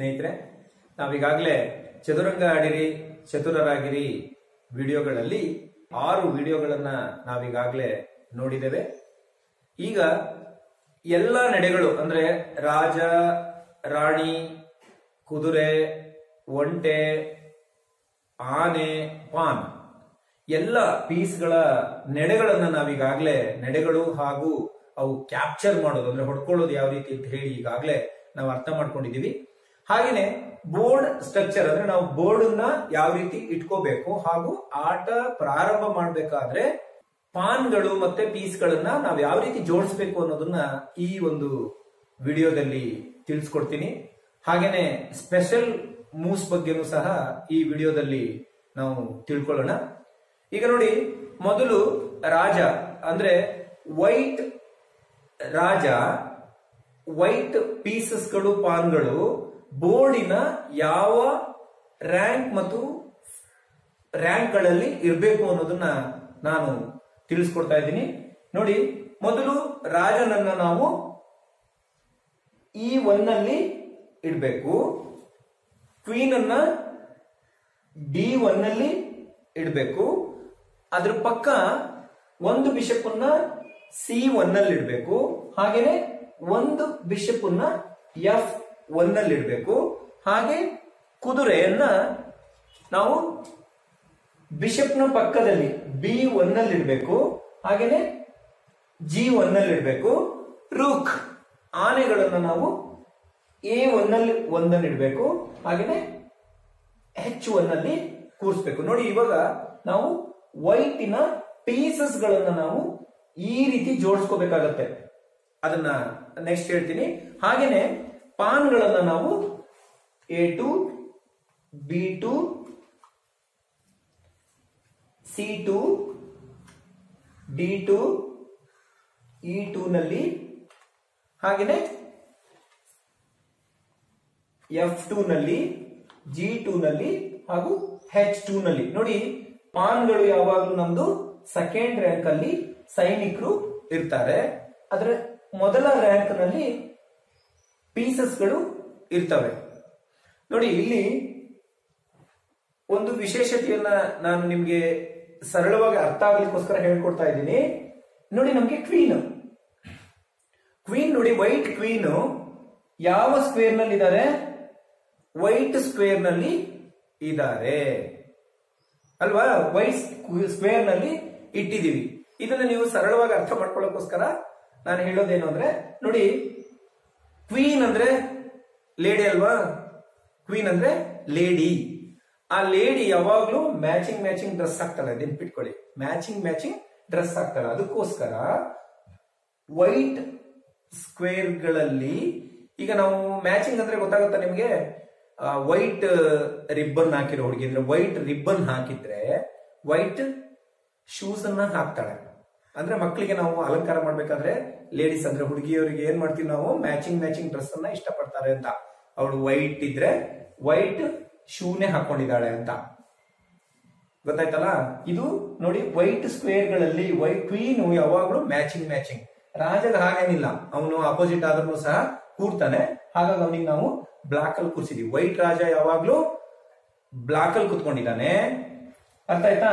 ಸ್ನೇಹಿತರೆ, ನಾವೀಗಾಗಲೇ ಚದುರಂಗ ಆಡಿರಿ ಚತುರರಾಗಿರಿ ವಿಡಿಯೋಗಳಲ್ಲಿ 6 ವಿಡಿಯೋಗಳನ್ನ ನಾವೀಗಾಗಲೇ ನೋಡಿದ್ದೇವೆ. ಈಗ ಎಲ್ಲ ನಡೆಗಳು ಅಂದ್ರೆ ರಾಜ, ರಾಣಿ, ಕುದುರೆ, ಒಂಟೆ, ಆನೆ, ಪಾನ್ ಎಲ್ಲ ಪೀಸ್ಗಳ ನಡೆಗಳನ್ನ ನಾವೀಗಾಗಲೇ ನಡೆಗಳು ಹಾಗೂ ಅವು ಕ್ಯಾಪ್ಚರ್ ಮಾಡೋದು ಅಂದ್ರೆ ಹೊಡ್ಕೊಳ್ಳೋದು ಯಾವ ರೀತಿ ಅಂತ ಹೇಳಿ ಈಗಾಗಲೇ ನಾವು ಅರ್ಥ ಮಾಡ್ಕೊಂಡಿದೀವಿ. ಹಾಗೇನೆ ಬೋರ್ಡ್ ಸ್ಟ್ರಕ್ಚರ್ ಅಂದ್ರೆ ನಾವು ಬೋರ್ಡ್ ಅನ್ನ ಯಾವ ರೀತಿ ಇಟ್ಕೋಬೇಕು ಹಾಗೂ ಆಟ ಪ್ರಾರಂಭ ಮಾಡಬೇಕಾದ್ರೆ ಪಾನ್ಗಳು ಮತ್ತೆ ಪೀಸ್ಗಳನ್ನ ನಾವು ಯಾವ ರೀತಿ ಜೋಡಿಸ್ಬೇಕು ಅನ್ನೋದನ್ನ ಈ ಒಂದು ವಿಡಿಯೋದಲ್ಲಿ ತಿಳಿಸ್ಕೊಡ್ತೀನಿ. ಹಾಗೇನೆ ಸ್ಪೆಷಲ್ ಮೂವ್ಸ್ ಬಗ್ಗೆನೂ ಸಹ ಈ ವಿಡಿಯೋದಲ್ಲಿ ನಾವು ತಿಳ್ಕೊಳ್ಳೋಣ. ಈಗ ನೋಡಿ, ಮೊದಲು ರಾಜ ಅಂದ್ರೆ ವೈಟ್ ರಾಜ, ವೈಟ್ ಪೀಸಸ್ಗಳು ಪಾನ್ಗಳು ಬೋರ್ಡಿನ ಯಾವ ರ್ಯಾಂಕ್ ಮತ್ತು ರ್ಯಾಂಕ್ಗಳಲ್ಲಿ ಇರಬೇಕು ಅನ್ನೋದನ್ನ ನಾನು ತಿಳಿಸ್ಕೊಡ್ತಾ ಇದ್ದೀನಿ. ನೋಡಿ, ಮೊದಲು ರಾಜನನ್ನ ನಾವು E1 ನಲ್ಲಿ ಇಡಬೇಕು, ಕ್ವೀನ್ ಅನ್ನ D1 ನಲ್ಲಿ ಇಡಬೇಕು, ಅದ್ರ ಪಕ್ಕ ಒಂದು ಬಿಷಪ್ ಅನ್ನ C1 ನಲ್ಲಿ ಇಡಬೇಕು, ಹಾಗೇನೆ ಒಂದು ಬಿಷಪ್ ಅನ್ನ F1 ನಲ್ಲಿ ಇಡಬೇಕು, ಹಾಗೆ ಕುದುರೆಯನ್ನ ನಾವು ಬಿಷಪ್ ನ ಪಕ್ಕದಲ್ಲಿ B1 ನಲ್ಲಿ ಇಡಬೇಕು, ಹಾಗೇನೆ G1 ನಲ್ಲಿ ಇಡಬೇಕು. ರೂಕ್ ಆನೆಗಳನ್ನ ನಾವು A1 ನಲ್ಲಿ ಒಂದನ್ನು ಇಡಬೇಕು, ಹಾಗೇನೆ H1 ನಲ್ಲಿ ಕೂರಿಸಬೇಕು. ನೋಡಿ, ಇವಾಗ ನಾವು ವೈಟಿನ ಪೀಸಸ್ ಗಳನ್ನ ನಾವು ಈ ರೀತಿ ಜೋಡಿಸ್ಕೋಬೇಕಾಗತ್ತೆ. ಅದನ್ನ ನೆಕ್ಸ್ಟ್ ಹೇಳ್ತೀನಿ. ಹಾಗೇನೆ ಪಾನ್ಗಳನ್ನ ನಾವು A2, B2, C2, D2, E2 ನಲ್ಲಿ, ಹಾಗೇನೆ F2 ನಲ್ಲಿ, G2 ನಲ್ಲಿ ಹಾಗೂ H2 ನಲ್ಲಿ. ನೋಡಿ, ಪಾನ್ಗಳು ಯಾವಾಗಲೂ ನಮ್ದು ಸೆಕೆಂಡ್ ರ್ಯಾಂಕ್ ಅಲ್ಲಿ ಸೈನಿಕರು ಇರ್ತಾರೆ, ಆದ್ರೆ ಮೊದಲ ರ್ಯಾಂಕ್ ನಲ್ಲಿ ಪೀಸಸ್ಗಳು ಇರ್ತವೆ. ನೋಡಿ, ಇಲ್ಲಿ ಒಂದು ವಿಶೇಷತೆಯನ್ನ ನಾನು ನಿಮ್ಗೆ ಸರಳವಾಗಿ ಅರ್ಥ ಆಗ್ಲಿಕ್ಕೋಸ್ಕರ ಹೇಳ್ಕೊಡ್ತಾ ಇದ್ದೀನಿ. ನೋಡಿ, ನಮ್ಗೆ ಕ್ವೀನ್ ನೋಡಿ, ವೈಟ್ ಕ್ವೀನ್ ಯಾವ ಸ್ಕ್ವೇರ್ ನಲ್ಲಿ ಇದ್ದಾರೆ? ವೈಟ್ ಸ್ಕ್ವೇರ್ ನಲ್ಲಿ ಇದ್ದಾರೆ ಅಲ್ವಾ? ವೈಟ್ ಸ್ಕ್ವೇರ್ ನಲ್ಲಿ ಇಟ್ಟಿದೀವಿ. ಇದನ್ನ ನೀವು ಸರಳವಾಗಿ ಅರ್ಥ ಮಾಡ್ಕೊಳ್ಳೋಕೋಸ್ಕರ ನಾನು ಹೇಳೋದೇನು ಅಂದ್ರೆ, ನೋಡಿ, ಕ್ವೀನ್ ಅಂದ್ರೆ ಲೇಡಿ ಅಲ್ವಾ? ಕ್ವೀನ್ ಅಂದ್ರೆ ಲೇಡಿ. ಆ ಲೇಡಿ ಯಾವಾಗ್ಲೂ ಮ್ಯಾಚಿಂಗ್ ಡ್ರೆಸ್ ಹಾಕ್ತಾಳೆ. ನೆನ್ಪಿಟ್ಕೊಳ್ಳಿ, ಮ್ಯಾಚಿಂಗ್ ಡ್ರೆಸ್ ಹಾಕ್ತಾಳೆ. ಅದಕ್ಕೋಸ್ಕರ ವೈಟ್ ಸ್ಕ್ವೇರ್ ಗಳಲ್ಲಿ ಈಗ ನಾವು ಮ್ಯಾಚಿಂಗ್ ಅಂದ್ರೆ ಗೊತ್ತಾಗುತ್ತಾ ನಿಮ್ಗೆ? ವೈಟ್ ರಿಬ್ಬನ್ ಹಾಕಿರೋ ಹುಡುಗಿ ಅಂದ್ರೆ ವೈಟ್ ರಿಬ್ಬನ್ ಹಾಕಿದ್ರೆ ವೈಟ್ ಶೂಸ್ ಅನ್ನ ಹಾಕ್ತಾಳೆ. ಅಂದ್ರೆ ಮಕ್ಕಳಿಗೆ ನಾವು ಅಲಂಕಾರ ಮಾಡ್ಬೇಕಾದ್ರೆ ಲೇಡೀಸ್ ಅಂದ್ರೆ ಹುಡುಗಿಯವರಿಗೆ ಏನ್ ಮಾಡ್ತೀವಿ ನಾವು? ಮ್ಯಾಚಿಂಗ್ ಡ್ರೆಸ್ ಅನ್ನ ಇಷ್ಟಪಡ್ತಾರೆ ಅಂತ. ಅವಳು ವೈಟ್ ಇದ್ರೆ ವೈಟ್ ಶೂನೇ ಹಾಕೊಂಡಿದ್ದಾಳೆ ಅಂತ ಗೊತ್ತಾಯ್ತಲ್ಲ? ಇದು ನೋಡಿ, ವೈಟ್ ಸ್ಕ್ವೇರ್ ಗಳಲ್ಲಿ ವೈಟ್ ಕ್ವೀನ್ ಯಾವಾಗ್ಲೂ ಮ್ಯಾಚಿಂಗ್. ರಾಜಗ ಹಾಗೇನಿಲ್ಲ, ಅವನು ಅಪೋಸಿಟ್ ಆದ್ರೂ ಸಹ ಕೂರ್ತಾನೆ. ಹಾಗಾಗಿ ಅವನಿಗೆ ನಾವು ಬ್ಲಾಕ್ ಅಲ್ಲಿ ಕೂರ್ಸಿದೀವಿ. ವೈಟ್ ರಾಜ ಯಾವಾಗ್ಲೂ ಬ್ಲಾಕ್ ಅಲ್ಲಿ ಕೂತ್ಕೊಂಡಿದ್ದಾನೆ, ಅರ್ಥ ಆಯ್ತಾ?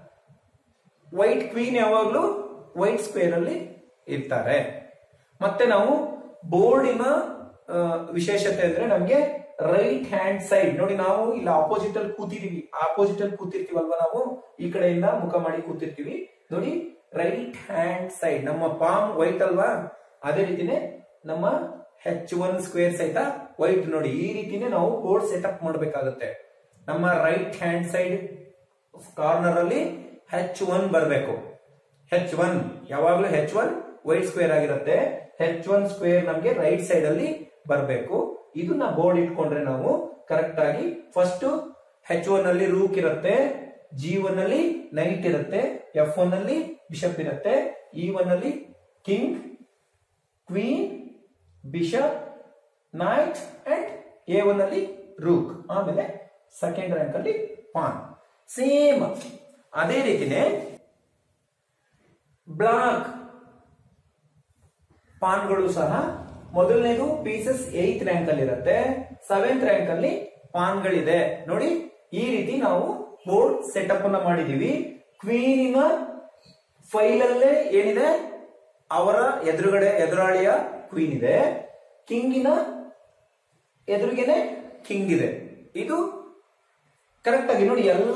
ವೈಟ್ ಕ್ವೀನ್ ಯಾವಾಗ್ಲೂ ವೈಟ್ ಸ್ಕ್ವೇರ್ ಅಲ್ಲಿ ಇರ್ತಾರೆ. ಮತ್ತೆ ನಾವು ಬೋರ್ಡಿನ ವಿಶೇಷತೆ ಅಂದ್ರೆ ನಮ್ಗೆ ರೈಟ್ ಹ್ಯಾಂಡ್ ಸೈಡ್ ನೋಡಿ, ನಾವು ಇಲ್ಲ ಆಪೋಸಿಟ್ ಅಲ್ಲಿ ಕೂತಿರ್ತೀವಲ್ವಾ? ನಾವು ಈ ಕಡೆಯಿಂದ ಮುಖ ಮಾಡಿ ಕೂತಿರ್ತೀವಿ. ನೋಡಿ, ರೈಟ್ ಹ್ಯಾಂಡ್ ಸೈಡ್ ನಮ್ಮ ಪಾಮ್ ವೈಟ್ ಅಲ್ವಾ? ಅದೇ ರೀತಿನೇ ನಮ್ಮ H1 ಸ್ಕ್ವೇರ್ ಸಹಿತ ವೈಟ್. ನೋಡಿ, ಈ ರೀತಿನೇ ನಾವು ಬೋರ್ಡ್ ಸೆಟಪ್ ಮಾಡಬೇಕಾಗುತ್ತೆ. ನಮ್ಮ ರೈಟ್ ಹ್ಯಾಂಡ್ ಸೈಡ್ ಕಾರ್ನರ್ ಅಲ್ಲಿ H1 ಬರಬೇಕು. H1 ಯಾವಾಗ್ಲೂ H1 ವೈಟ್ ಸ್ಕ್ವೇರ್ ಆಗಿರುತ್ತೆ. H1 ಸ್ಕ್ವೇರ್ ನಮ್ಗೆ ರೈಟ್ ಸೈಡ್ ಅಲ್ಲಿ ಬರಬೇಕು. ಇದನ್ನ ಬೋರ್ಡ್ ಇಟ್ಕೊಂಡ್ರೆ ನಾವು ಕರೆಕ್ಟ್ ಆಗಿ ಫಸ್ಟ್ H1 ಅಲ್ಲಿ ರೂಕ್ ಇರುತ್ತೆ, G1 ಅಲ್ಲಿ ನೈಟ್ ಇರುತ್ತೆ, F1 ಅಲ್ಲಿ ಬಿಷಪ್ ಇರುತ್ತೆ, E1 ಅಲ್ಲಿ king, queen, bishop, knight and A1 ಅಲ್ಲಿ ರೂಕ್, ಆಮೇಲೆ ಸೆಕೆಂಡ್ ರ್ಯಾಂಕ್ ಅಲ್ಲಿ ಪಾನ್. ಸೇಮ್ ಅದೇ ರೀತಿನೇ ಬ್ಲಾಕ್ ಪಾನ್ಗಳು ಸಹ ಮೊದಲನೇದು ಪೀಸಸ್ 8th ರ್ಯಾಂಕ್ ಅಲ್ಲಿ ಇರುತ್ತೆ, 7th ರ್ಯಾಂಕ್ ಅಲ್ಲಿ ಪಾನ್ಗಳಿದೆ. ನೋಡಿ ಈ ರೀತಿ ನಾವು ಬೋರ್ಡ್ ಸೆಟಪ್ ಅನ್ನ ಮಾಡಿದೀವಿ. ಕ್ವೀನಿನ ಫೈಲ್ ಅಲ್ಲೇ ಏನಿದೆ, ಅವರ ಎದುರಾಳಿಯ ಕ್ವೀನ್ ಇದೆ, ಕಿಂಗಿನ ಎದುರಿಗೆನೆ ಕಿಂಗ್ ಇದೆ. ಇದು ಕರೆಕ್ಟ್ ಆಗಿ ನೋಡಿ ಎಲ್ಲ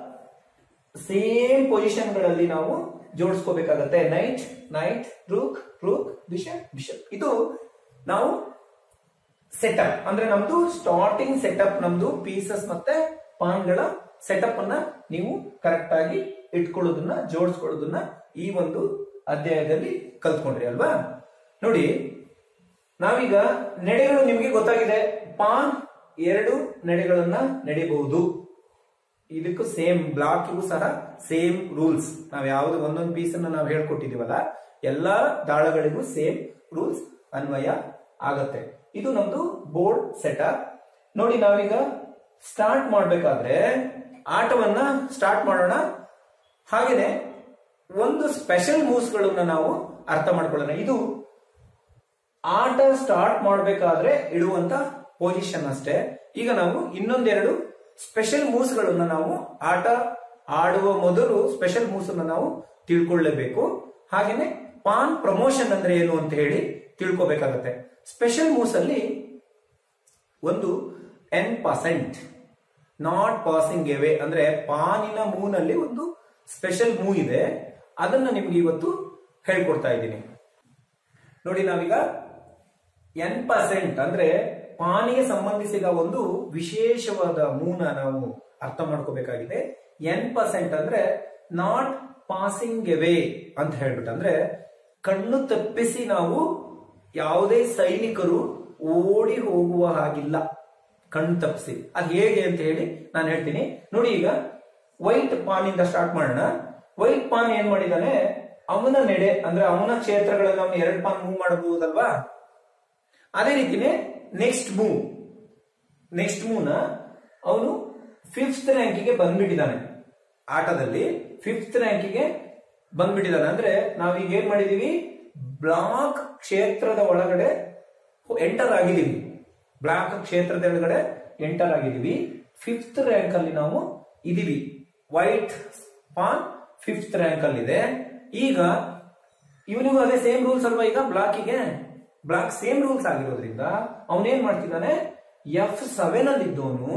ಸೇಮ್ ಪೊಸಿಷನ್ ಗಳಲ್ಲಿ ನಾವು ಜೋಡಿಸ್ಕೋಬೇಕಾಗತ್ತೆ. Knight knight, rook rook, bishop bishop. ಇದು ನಾವು ಸೆಟಪ್ ಅಂದ್ರೆ ನಮ್ದು ಸ್ಟಾರ್ಟಿಂಗ್ ಸೆಟಪ್, ನಮ್ದು ಪೀಸಸ್ ಮತ್ತೆ ಪಾನ್ಗಳ ಸೆಟಪ್ ಅನ್ನ ನೀವು ಕರೆಕ್ಟ್ ಆಗಿ ಇಟ್ಕೊಳ್ಳೋದನ್ನ ಜೋಡಿಸ್ಕೊಳ್ಳೋದನ್ನ ಈ ಒಂದು ಅಧ್ಯಾಯದಲ್ಲಿ ಕಲ್ತ್ಕೊಂಡ್ರಿ ಅಲ್ವಾ. ನೋಡಿ ನಾವೀಗ ನಡೆಗಳು ನಿಮ್ಗೆ ಗೊತ್ತಾಗಿದೆ. ಪಾನ್ 2 ನಡೆಗಳನ್ನ ನಡೆಯಬಹುದು. ಇದಕ್ಕೂ ಸೇಮ್ ಬ್ಲಾಕ್ಗೂ ಸಹ ಸೇಮ್ ರೂಲ್ಸ್. ನಾವ್ ಯಾವ್ದು ಒಂದೊಂದು ಪೀಸ್ ಅನ್ನ ನಾವು ಹೇಳ್ಕೊಟ್ಟಿದೀವಲ್ಲ, ಎಲ್ಲಾ ದಾಳಗಳಿಗೂ ಸೇಮ್ ರೂಲ್ಸ್ ಅನ್ವಯ ಆಗತ್ತೆ. ಇದು ನಮ್ದು ಬೋರ್ಡ್ ಸೆಟಪ್. ನೋಡಿ ನಾವೀಗ ಸ್ಟಾರ್ಟ್ ಮಾಡ್ಬೇಕಾದ್ರೆ ಆಟವನ್ನ ಸ್ಟಾರ್ಟ್ ಮಾಡೋಣ. ಹಾಗೇನೆ ಒಂದು ಸ್ಪೆಷಲ್ ಮೂವ್ಸ್ ಗಳನ್ನ ನಾವು ಅರ್ಥ ಮಾಡ್ಕೊಳ್ಳೋಣ. ಇದು ಆಟ ಸ್ಟಾರ್ಟ್ ಮಾಡ್ಬೇಕಾದ್ರೆ ಇಡುವಂತ ಪೊಸಿಷನ್ ಅಷ್ಟೇ. ಈಗ ನಾವು ಇನ್ನೊಂದೆರಡು ಸ್ಪೆಷಲ್ ಮೂವ್ಸ್ ಗಳನ್ನ ನಾವು ಆಟ ಆಡುವ ಮೊದಲು ಸ್ಪೆಷಲ್ ಮೂವ್ಸ್ ಅನ್ನ ನಾವು ತಿಳ್ಕೊಳ್ಳೇಬೇಕು. ಹಾಗೇನೆ ಪಾನ್ ಪ್ರಮೋಷನ್ ಅಂದ್ರೆ ಏನು ಅಂತ ಹೇಳಿ ತಿಳ್ಕೊಬೇಕಾಗತ್ತೆ. ಸ್ಪೆಷಲ್ ಮೂವ್ಸ್ ಅಲ್ಲಿ ಒಂದು passant, ನಾಟ್ ಪಾಸಿಂಗ್ ಅವೇ ಅಂದ್ರೆ ಪಾನಿನ ಮೂವ್ ನಲ್ಲಿ ಒಂದು ಸ್ಪೆಷಲ್ ಮೂವ್ ಇದೆ. ಅದನ್ನ ನಿಮ್ಗೆ ಇವತ್ತು ಹೇಳ್ಕೊಡ್ತಾ ಇದ್ದೀನಿ. ನೋಡಿ ನಾವೀಗ passant ಅಂದ್ರೆ ಪಾನಿಗೆ ಸಂಬಂಧಿಸಿದ ಒಂದು ವಿಶೇಷವಾದ ಮೂವ್ನ ನಾವು ಅರ್ಥ ಮಾಡ್ಕೋಬೇಕಾಗಿದೆ. passant ಅಂದ್ರೆ ನಾಟ್ ಪಾಸಿಂಗ್ ಅವೇ ಅಂತ ಹೇಳ್ಬಿಟ್ಟು, ಅಂದ್ರೆ ಕಣ್ಣು ತಪ್ಪಿಸಿ ನಾವು ಯಾವುದೇ ಸೈನಿಕರು ಓಡಿ ಹೋಗುವ ಹಾಗಿಲ್ಲ, ಕಣ್ಣು ತಪ್ಪಿಸಿ. ಅದು ಹೇಗೆ ಅಂತ ಹೇಳಿ ನಾನು ಹೇಳ್ತೀನಿ. ನೋಡಿ ಈಗ ವೈಟ್ ಪಾನ್ ಇಂದ ಸ್ಟಾರ್ಟ್ ಮಾಡೋಣ. ವೈಟ್ ಪಾನ್ ಏನ್ ಮಾಡಿದಾನೆ, ಅವನ ನೆಡೆ ಅಂದ್ರೆ ಅವನ ಕ್ಷೇತ್ರಗಳಲ್ಲಿ ಅವನು 2 ಪಾನ್ ಮೂವ್ ಮಾಡಬಹುದಲ್ವಾ. ಅದೇ ರೀತಿನೇ ನೆಕ್ಸ್ಟ್ ಮೂವ್ ನ ಅವನು 5th ರ್ಯಾಂಕಿಗೆ ಬಂದ್ಬಿಟ್ಟಿದ್ದಾನೆ. ಆಟದಲ್ಲಿ 5th ರ್ಯಾಂಕಿಗೆ ಬಂದ್ಬಿಟ್ಟಿದ್ದಾನೆ. ಅಂದ್ರೆ ನಾವೀಗ ಏನ್ ಮಾಡಿದೀವಿ, ಬ್ಲಾಕ್ ಕ್ಷೇತ್ರದ ಒಳಗಡೆ ಎಂಟರ್ ಆಗಿದ್ದೀವಿ. ಬ್ಲಾಕ್ ಕ್ಷೇತ್ರದ ಒಳಗಡೆ ಎಂಟರ್ ಆಗಿದ್ದೀವಿ. 5th ರ್ಯಾಂಕ್ ಅಲ್ಲಿ ನಾವು ಇದೀವಿ. ವೈಟ್ ಪಾನ್ 5th ರ್ಯಾಂಕ್ ಅಲ್ಲಿ ಇದೆ. ಈಗ ಇವನಿಗೂ ಅದೇ ಸೇಮ್ ರೂಲ್ಸ್ ಅಲ್ವಾ. ಈಗ ಬ್ಲಾಕ್ ಸೇಮ್ ರೂಲ್ಸ್ ಆಗಿರೋದ್ರಿಂದ ಅವನೇನ್ ಮಾಡ್ತಿದ್ದಾನೆ, F7 ಅಲ್ಲಿ ಇದ್ದವನು,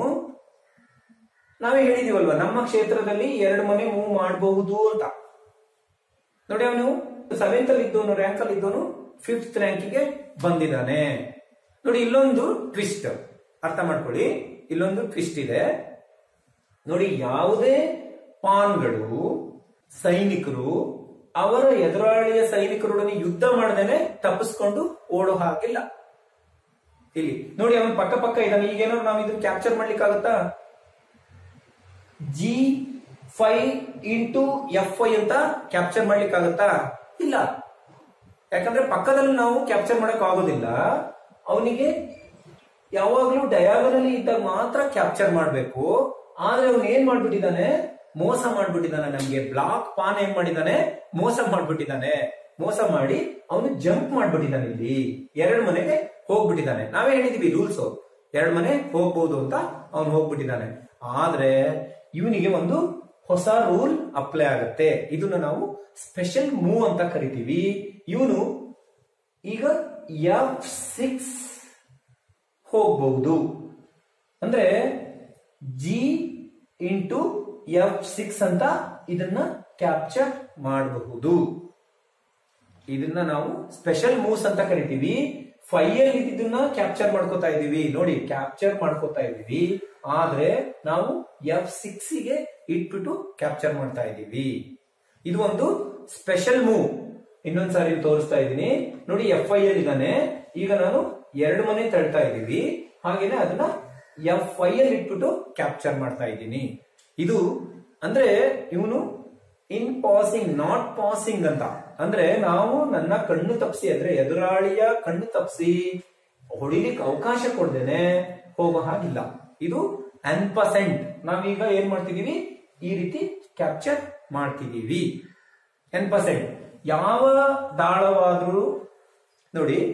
ನಾವೇ ಹೇಳಿದೀವಲ್ವಾ ನಮ್ಮ ಕ್ಷೇತ್ರದಲ್ಲಿ 2 ಮನೆ ಮೂವ್ ಮಾಡಬಹುದು ಅಂತ. ನೋಡಿ ಅವನು 7th ಅಲ್ಲಿ ಇದ್ದವನು, ರ್ಯಾಂಕ್ ಅಲ್ಲಿ ಇದ್ದವನು 5th ರ್ಯಾಂಕಿಗೆ ಬಂದಿದ್ದಾನೆ. ನೋಡಿ ಇಲ್ಲೊಂದು ಟ್ವಿಸ್ಟ್ ಅರ್ಥ ಮಾಡ್ಕೊಳ್ಳಿ. ಇಲ್ಲೊಂದು ಟ್ವಿಸ್ಟ್ ಇದೆ ನೋಡಿ. ಯಾವುದೇ ಪಾನ್ಗಳು ಸೈನಿಕರು ಅವರ ಎದುರಾಳಿಯ ಸೈನಿಕರೊಡನೆ ಯುದ್ಧ ಮಾಡದೇನೆ ತಪ್ಪಿಸ್ಕೊಂಡು ಓಡೋ ಹಾಗಿಲ್ಲ. ಇಲ್ಲಿ ನೋಡಿ ಅವನು ಪಕ್ಕ ಇದ್ದಾನೆ. ಈಗೇನಾದ್ರು ನಾವು ಇದನ್ನ ಕ್ಯಾಪ್ಚರ್ ಮಾಡ್ಲಿಕ್ಕಾಗತ್ತಾ? G5 into F5 ಅಂತ ಕ್ಯಾಪ್ಚರ್ ಮಾಡ್ಲಿಕ್ಕಾಗತ್ತಾ? ಇಲ್ಲ. ಯಾಕಂದ್ರೆ ಪಕ್ಕದಲ್ಲಿ ನಾವು ಕ್ಯಾಪ್ಚರ್ ಮಾಡಕ್ ಆಗೋದಿಲ್ಲ. ಅವನಿಗೆ ಯಾವಾಗ್ಲೂ ಡಯಾಗನಲಿ ಇದ್ದಾಗ ಮಾತ್ರ ಕ್ಯಾಪ್ಚರ್ ಮಾಡ್ಬೇಕು. ಆದ್ರೆ ಅವನು ಏನ್ ಮಾಡ್ಬಿಟ್ಟಿದ್ದಾನೆ, ಮೋಸ ಮಾಡ್ಬಿಟ್ಟಿದ್ದಾನೆ. ನಮ್ಗೆ ಬ್ಲಾಕ್ ಪಾನ್ ಏನ್ ಮಾಡಿದ್ದಾನೆ, ಮೋಸ ಮಾಡ್ಬಿಟ್ಟಿದ್ದಾನೆ. ಮೋಸ ಮಾಡಿ ಅವನು ಜಂಪ್ ಮಾಡ್ಬಿಟ್ಟಿದ್ದಾನೆ. ಇಲ್ಲಿ 2 ಮನೆಗೆ ಹೋಗ್ಬಿಟ್ಟಿದ್ದಾನೆ. ನಾವೇ ಹೇಳಿದೀವಿ ರೂಲ್ಸ್, 2 ಮನೆ ಹೋಗ್ಬಹುದು ಅಂತ ಅವನು ಹೋಗ್ಬಿಟ್ಟಿದ್ದಾನೆ. ಆದ್ರೆ ಇವನಿಗೆ ಒಂದು ಹೊಸ ರೂಲ್ ಅಪ್ಲೈ ಆಗತ್ತೆ. ಇದನ್ನ ನಾವು ಸ್ಪೆಷಲ್ ಮೂವ್ ಅಂತ ಕರಿತೀವಿ. ಇವನು ಈಗ F6 ಹೋಗಬಹುದು. ಅಂದ್ರೆ G into F6 ಅಂತ ಇದನ್ನ ಕ್ಯಾಪ್ಚರ್ ಮಾಡಬಹುದು. ಇದನ್ನ ನಾವು ಸ್ಪೆಷಲ್ ಮೂವ್ಸ್ ಅಂತ ಕರಿತೀವಿ. 5 ಅಲ್ಲಿ ಇದನ್ನ ಕ್ಯಾಪ್ಚರ್ ಮಾಡ್ಕೋತಾ ಇದೀವಿ. ನೋಡಿ ಕ್ಯಾಪ್ಚರ್ ಮಾಡ್ಕೋತಾ ಇದೀವಿ. ಆದ್ರೆ ನಾವು F6 ಗೆ ಇಟ್ಬಿಟ್ಟು ಕ್ಯಾಪ್ಚರ್ ಮಾಡ್ತಾ ಇದೀವಿ. ಇದು ಒಂದು ಸ್ಪೆಷಲ್ ಮೂವ್. ಇನ್ನೊಂದ್ಸಾರಿ ತೋರಿಸ್ತಾ ಇದ್ದೀನಿ ನೋಡಿ. F5 ಅಲ್ಲಿ ಇದ್ದಾನೆ. ಈಗ ನಾನು 2 ಮನೆ ತಳ್ತಾ ಇದೀವಿ. ಹಾಗೇನೆ ಅದನ್ನ F5 ಅಲ್ಲಿ ಇಟ್ಬಿಟ್ಟು ಕ್ಯಾಪ್ಚರ್ ಮಾಡ್ತಾ ಇದ್ದೀನಿ. ಇದು ಅಂದ್ರೆ ಇವನು ಇನ್ ಪಾಸಿಂಗ್, ನಾಟ್ ಪಾಸಿಂಗ್ ಅಂತ. ಅಂದ್ರೆ ನಾವು ನನ್ನ ಕಣ್ಣು ತಪ್ಪಿಸಿ ಅಂದ್ರೆ ಎದುರಾಳಿಯ ಕಣ್ಣು ತಪ್ಪಿಸಿ ಹೊಡಿಲಿಕ್ಕೆ ಅವಕಾಶ ಕೊಡ್ದೇನೆ ಹೋಗೋ ಹಾಗಿಲ್ಲ. ಇದು passant. ನಾವೀಗ ಏನ್ ಮಾಡ್ತಿದೀವಿ, ಈ ರೀತಿ ಕ್ಯಾಪ್ಚರ್ ಮಾಡ್ತಿದೀವಿ. passant ಯಾವ ದಾಳವಾದ್ರೂ ನೋಡಿ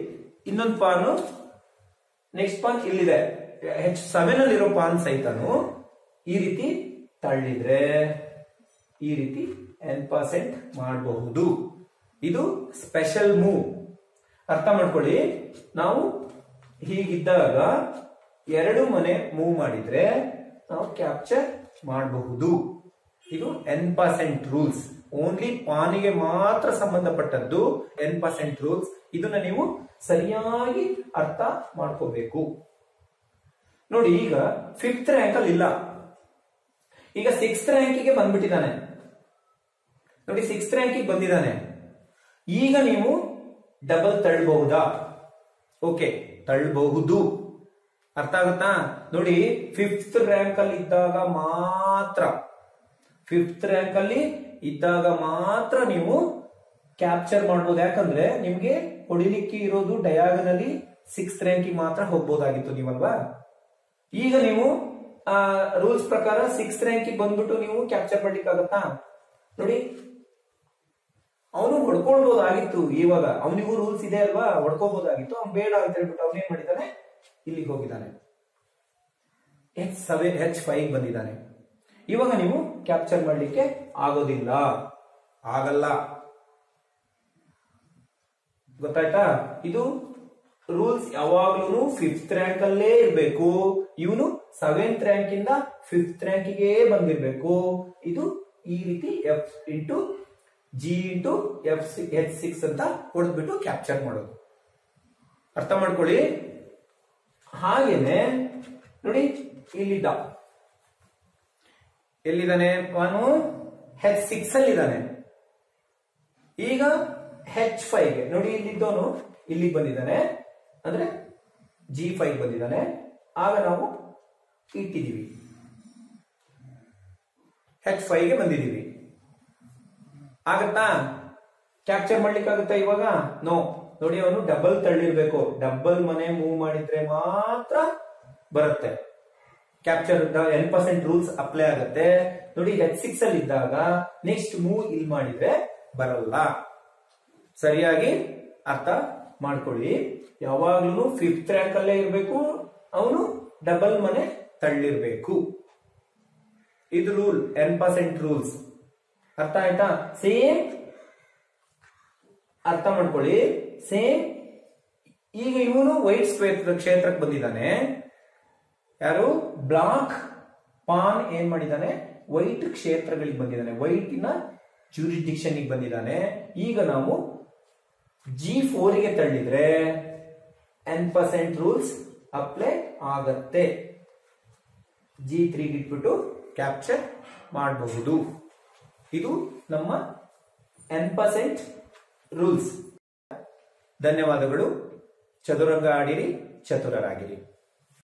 ಇನ್ನೊಂದು ಪಾನು, ನೆಕ್ಸ್ಟ್ ಪಾನ್ ಇಲ್ಲಿದೆ, H7 ಅಲ್ಲಿರೋ ಪಾನ್ ಸಹಿತನು ಈ ರೀತಿ ತಳ್ಳಿದ್ರೆ ಈ ರೀತಿ n% ಮಾಡಬಹುದು. ಇದು ಸ್ಪೆಷಲ್ ಮೂವ್. ಅರ್ಥ ಮಾಡ್ಕೊಳ್ಳಿ. ನಾವು ಹೀಗಿದ್ದಾಗ 2 ಮನೆ ಮೂವ್ ಮಾಡಿದ್ರೆ ನಾವು ಕ್ಯಾಪ್ಚರ್ ಮಾಡಬಹುದು. ಇದು n% ರೂಲ್ಸ್. ಓನ್ಲಿ ಪಾನಿಗೆ ಮಾತ್ರ ಸಂಬಂಧಪಟ್ಟದ್ದು n% ರೂಲ್ಸ್. ಇದನ್ನ ನೀವು ಸರಿಯಾಗಿ ಅರ್ಥ ಮಾಡ್ಕೋಬೇಕು. ನೋಡಿ, ಈಗ 5th ರ್ಯಾಂಕ್ ಅಲ್ಲಿ ಇಲ್ಲ, ಈಗ 6th ರ್ಯಾಂಕಿಗೆ ಬಂದ್ಬಿಟ್ಟಿದ್ದಾನೆ. ನೋಡಿ, 6th ರ್ಯಾಂಕಿಗೆ ಬಂದಿದ್ದಾನೆ. ಈಗ ನೀವು ಡಬಲ್ ತಳ್ಳಬಹುದಾ? ಓಕೆ, ತಳ್ಳಬಹುದು. ಅರ್ಥ ಆಗುತ್ತಾ? ನೋಡಿ, 5th ರ್ಯಾಂಕ್ ಅಲ್ಲಿ ಇದ್ದಾಗ ಮಾತ್ರ, 5th ರ್ಯಾಂಕ್ ಅಲ್ಲಿ ಇದ್ದಾಗ ಮಾತ್ರ ನೀವು ಕ್ಯಾಪ್ಚರ್ ಮಾಡಬಹುದು. ಯಾಕಂದ್ರೆ ನಿಮ್ಗೆ ಹೊಡಿಲಿಕ್ಕೆ ಇರೋದು ಡಯಾಗನಲಿ 6th ರ್ಯಾಂಕಿಗೆ ಮಾತ್ರ ಹೋಗ್ಬೋದಾಗಿತ್ತು ನೀವಲ್ವಾ. ಈಗ ನೀವು ರೂಲ್ಸ್ ಪ್ರಕಾರ 6th ರ್ಯಾಂಕಿಗೆ ಬಂದ್ಬಿಟ್ಟು ನೀವು ಕ್ಯಾಪ್ಚರ್ ಮಾಡ್ಲಿಕ್ಕೆ ಆಗತ್ತಾ? ನೋಡಿ, ಅವನು ಹೊಡ್ಕೊಳ್ಬಹುದಾಗಿತ್ತು. ಇವಾಗ ಅವನಿಗೂ ರೂಲ್ಸ್ ಇದೆ ಅಲ್ವಾ, ಹೊಡ್ಕೋಬಹುದಾಗಿತ್ತು. ಅವ್ನು ಬೇಡ ಅಂತ ಹೇಳ್ಬಿಟ್ಟು ಅವನೇನ್ ಮಾಡಿದ್ದಾನೆ, ಇಲ್ಲಿಗೆ ಹೋಗಿದ್ದಾನೆ, H5 ಬಂದಿದ್ದಾನೆ. ಇವಾಗ ನೀವು ಕ್ಯಾಪ್ಚರ್ ಮಾಡ್ಲಿಕ್ಕೆ ಆಗೋದಿಲ್ಲ, ಆಗಲ್ಲ. ಗೊತ್ತಾಯ್ತಾ? ಇದು ರೂಲ್ಸ್ ಯಾವಾಗ್ಲೂ 5th ರ್ಯಾಂಕ್ ಅಲ್ಲೇ ಇರಬೇಕು. ಇವನು 7th ರ್ಯಾಂಕ್ ಇಂದ 5th ರ್ಯಾಂಕಿಗೆ ಬಂದಿರಬೇಕು. ಇದು ಈ ರೀತಿ F into G into H6 ಅಂತ ಹೊಡೆದ್ಬಿಟ್ಟು ಕ್ಯಾಪ್ಚರ್ ಮಾಡೋದು. ಅರ್ಥ ಮಾಡ್ಕೊಳ್ಳಿ. ಹಾಗೇನೆ ನೋಡಿ, ಇಲ್ಲಿದ್ದ, ಎಲ್ಲಿದ್ದಾನೆ ಅವನು? H6 ಅಲ್ಲಿ ಇದ್ದಾನೆ. ಈಗ H5ಗೆ ನೋಡಿ, ಇಲ್ಲಿದ್ದವನು ಇಲ್ಲಿಗೆ ಬಂದಿದ್ದಾನೆ, ಅಂದ್ರೆ G5 ಬಂದಿದ್ದಾನೆ. ಆಗ ನಾವು ಇಟ್ಟಿದ್ದೀವಿ, H5ಗೆ ಬಂದಿದ್ದೀವಿ. ಆಗತ್ತಾ? ಕ್ಯಾಪ್ಚರ್ ಮಾಡ್ಲಿಕ್ಕಾಗುತ್ತಾ ಇವಾಗ? ನೋ. ನೋಡಿ, ಅವನು ಡಬಲ್ ತಳ್ಳಿರ್ಬೇಕು. ಡಬಲ್ ಮನೆ ಮೂವ್ ಮಾಡಿದ್ರೆ ಮಾತ್ರ ಬರುತ್ತೆ ಕ್ಯಾಪ್ಚರ್. n% ರೂಲ್ಸ್ ಅಪ್ಲೈ ಆಗುತ್ತೆ. ನೋಡಿ, H6 ಅಲ್ಲಿ ಇದ್ದಾಗ ನೆಕ್ಸ್ಟ್ ಮೂವ್ ಇಲ್ಲಿ ಮಾಡಿದ್ರೆ ಬರಲ್ಲ. ಸರಿಯಾಗಿ ಅರ್ಥ ಮಾಡ್ಕೊಳ್ಳಿ. ಯಾವಾಗ್ಲೂ 5th ರ್ಯಾಂಕ್ ಅಲ್ಲೇ ಇರಬೇಕು, ಅವನು ಡಬಲ್ ಮನೆ ತಳ್ಳಿರ್ಬೇಕು. ಇದು ರೂಲ್, n% ರೂಲ್ಸ್. ಅರ್ಥ ಆಯ್ತಾ? ಸೇಮ್ ಅರ್ಥ ಮಾಡ್ಕೊಳ್ಳಿ. ಸೇಮ್ ಈಗ ಇವನು ವೈಟ್ ಕ್ಷೇತ್ರಕ್ಕೆ ಬಂದಿದ್ದಾನೆ. ಯಾರು? ಬ್ಲಾಕ್ ಪಾನ್ ಏನ್ ಮಾಡಿದ್ದಾನೆ? ವೈಟ್ ಕ್ಷೇತ್ರಗಳಿಗೆ ಬಂದಿದ್ದಾನೆ, ವೈಟಿನ ಜೂರಿಸ್ಡಿಕ್ಷನ್ ಬಂದಿದ್ದಾನೆ. ಈಗ ನಾವು G4ಗೆ ತಳ್ಳಿದ್ರೆ n% ರೂಲ್ಸ್ ಅಪ್ಲೈ ಆಗತ್ತೆ. G3ಗೆ ಇಟ್ಬಿಟ್ಟು ಕ್ಯಾಪ್ಚರ್ ಮಾಡಬಹುದು. ಇದು ನಮ್ಮ n% ರೂಲ್ಸ್. ಧನ್ಯವಾದಗಳು. ಚದುರಂಗ ಆಡಿರಿ, ಚತುರರಾಗಿರಿ.